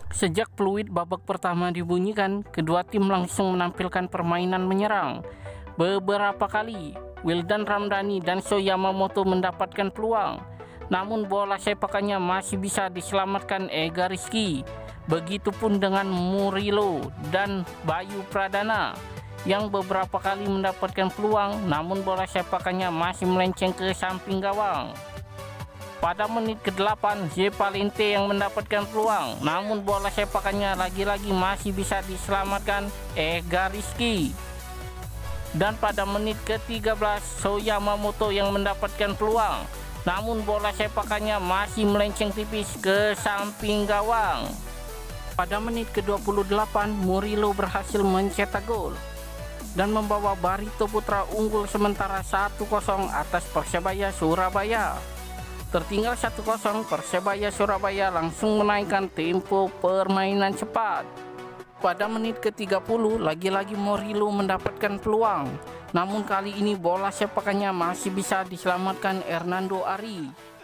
Sejak peluit babak pertama dibunyikan, kedua tim langsung menampilkan permainan menyerang. Beberapa kali, Wildan Ramdhani dan Sho Yamamoto mendapatkan peluang, namun bola sepakannya masih bisa diselamatkan Ega Rizky. Begitupun dengan Murilo dan Bayu Pradana yang beberapa kali mendapatkan peluang, namun bola sepakannya masih melenceng ke samping gawang. Pada menit ke-8, J. Palente yang mendapatkan peluang, namun bola sepakannya lagi-lagi masih bisa diselamatkan Ega Rizky. Dan pada menit ke-13, Sho Yamamoto yang mendapatkan peluang, namun bola sepakannya masih melenceng tipis ke samping gawang. Pada menit ke-28, Murilo berhasil mencetak gol dan membawa Barito Putra unggul sementara 1-0 atas Persebaya Surabaya. Tertinggal 1-0, Persebaya Surabaya langsung menaikkan tempo permainan cepat. Pada menit ke-30, lagi-lagi Murilo mendapatkan peluang, namun kali ini bola sepakannya masih bisa diselamatkan Hernando Ari.